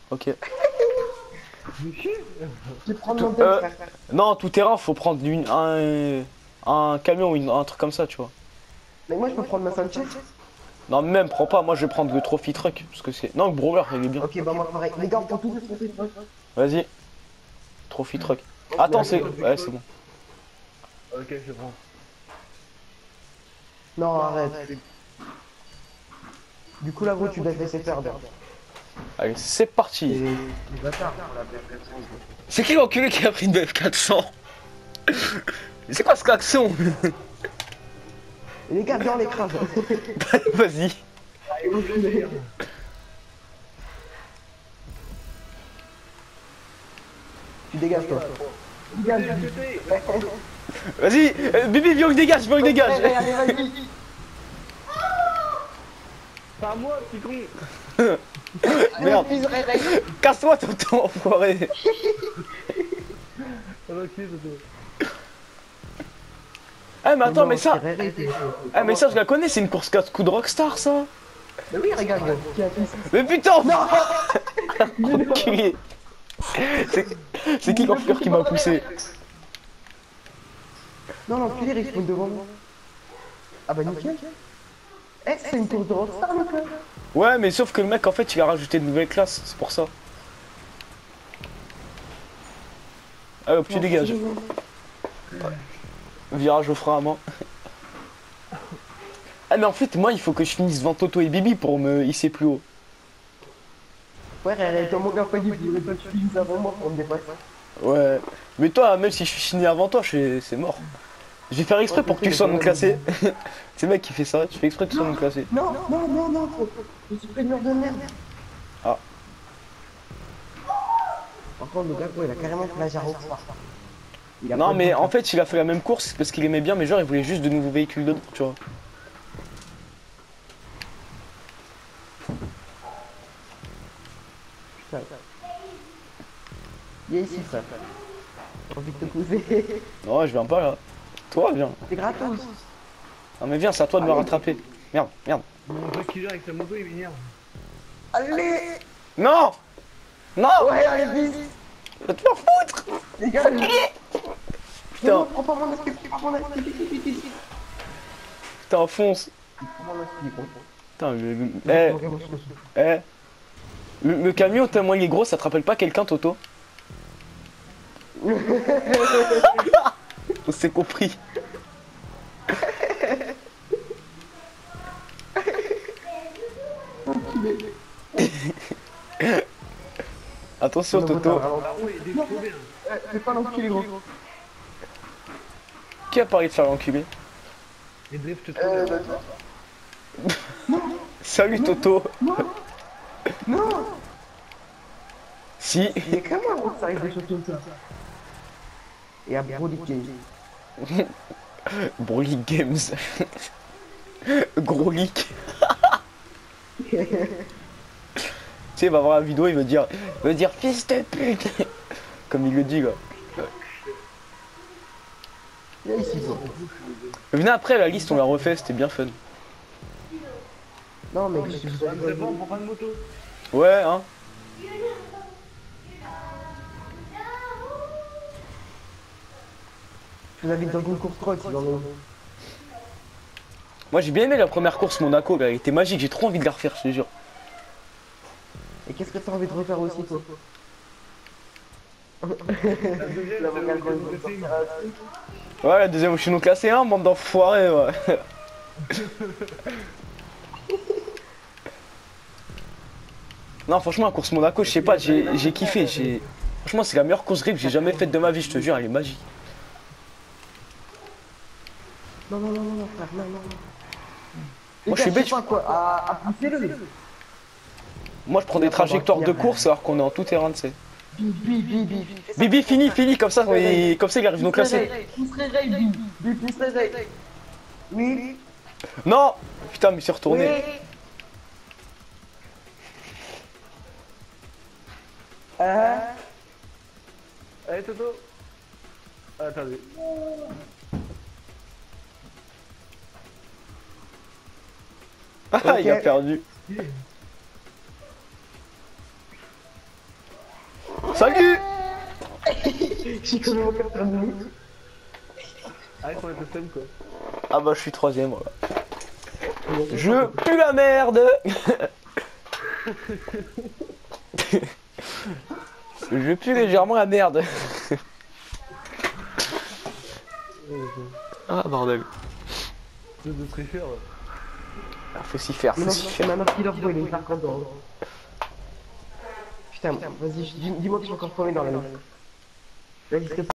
Ok. Tu prends mon thème, frère. Non, tout terrain, faut prendre un camion ou un truc comme ça, tu vois. Mais moi, je peux prendre ma Sanchez. Non, même, prends pas, moi je vais prendre le Trophy Truck. Parce que c'est. Non, le Brawler, il est bien. Ok, bah moi, pareil. Les gars, on prend tous les trophées. Vas-y, Trophy Truck. Ok, Attends, allez. c'est. Ouais, c'est bon. Ok, je prends. Non, arrête. Du coup, la gros, tu dois te laisser faire. Allez, c'est parti. Les bâtards pour la BF400. C'est qui l'enculé qui a pris une BF400? C'est quoi ce klaxon? Et les gars, viens, on l'écrase. Vas-y. Tu dégages, toi. Dégage. Vas-y, Bibi, viens que dégage, viens que dégage. Allez, allez, vas-y. Pas moi, petit con. Merde. Casse-toi, tonton, enfoiré. Ok, Toto. Eh, mais attends, mais ça. Mais Eh, mais ça, je la connais, c'est une course 4 coups de Rockstar, ça. oui, regarde, qui a fait ça? Mais putain! Enculé. C'est qui l'enfer qui m'a poussé? Non, l'enculé, il respawn devant moi. Ah bah nickel. Eh, c'est une course de Rockstar, le gars. Ouais, mais sauf que le mec, en fait, il a rajouté de nouvelles classes, c'est pour ça. Allez hop, tu dégages. Virage au frein à main. Ah, mais en fait, moi, il faut que je finisse devant Toto et Bibi pour me hisser plus haut. Ouais, toi, mon gars, pas dit, mais toi, tu finis avant moi pour me dépasser. Ouais. Mais toi, même si je suis fini avant toi, c'est mort. Je vais faire exprès pour que tu sois non classé. C'est le mec qui fait ça, tu fais exprès que tu sois non classé. Non, non, non, non, je suis pris de mur de merde. Ah. Par contre, le gars, quoi, il a carrément fait la jarre au soir. Non, mais en fait, il a fait la même course parce qu'il aimait bien, mais genre, il voulait juste de nouveaux véhicules dedans, tu vois. Viens ici, frère. J'ai envie de te poser. Non, je viens pas là. Toi, viens. C'est gratos. Non, mais viens, c'est à toi de me Allez. rattraper. Merde, merde. Mon pote killer avec sa moto, il m'énerve. Allez. Non! Non! Ouais, allez, vite. Va te faire foutre! Dégage. Putain, Non, prends pas mon escape, prends mon escape, vite. putain, fonce. Prends mon escape, gros. Putain, le camion, tellement il est gros, ça te rappelle pas quelqu'un, Toto? On s'est compris. Attention, Toto. Ah ouais, il est trop bien. Fais pas l'enculé, gros. Qui a parlé de faire l'enculé? Il drift trop bien. Bah, Salut, Toto. non. Si. Il est quand même un ça arrive des choses comme ça. Et à Brody King. Broly Games. Gros leak. Tu sais, il va voir la vidéo, il va dire fils de pute. Comme il le dit, là. Viens ici, gros. Venez après, la liste, on la refait, c'était bien fun. Non, mais je vous Ah, mais c'est bon, on prend pas de moto. Ouais, hein. vous invite dans une course cross, si j'en ai une. Moi, j'ai bien aimé la première course Monaco, là. Elle était magique, j'ai trop envie de la refaire, je te jure. Et qu'est-ce que t'as envie de refaire aussi, toi? La deuxième, La c'est vocale le qu'on deuxième veut dressing. Ouais, la deuxième, je suis non classé 1, bande d'enfoirés, ouais. Non, franchement, la course Monaco, je sais pas, j'ai kiffé. Franchement, c'est la meilleure course grip que j'ai jamais faite de ma vie, je te jure, elle est magique. Non, non, non, non, frère, non, non, non. Moi, je suis bête. pas quoi, à pousser-le. Moi, je prends des trajectoires de course alors qu'on est en tout terrain, tu sais. Bibi. Bibi, fini, comme ça, il arrive non classé. Pousserai Ray, Bibi, pousserai Ray. Oui. Non! Putain, mais il s'est retourné. Oui. Ah. Allez, Toto. Ah, attendez. Ah, il a Ok. perdu. J'ai quand même encore terminé. Ah, qu'on était seul quoi. Ah bah je suis troisième voilà. Je pue la merde. Je pue légèrement la merde. Ah bordel. C'est de tricheur. Ah, faut s'y faire, faut Maintenant, s'y faire. maintenant Killer Boy, il est hyper content. Putain, vas-y, dis-moi que je suis encore premier dans la nuit. Vas-y,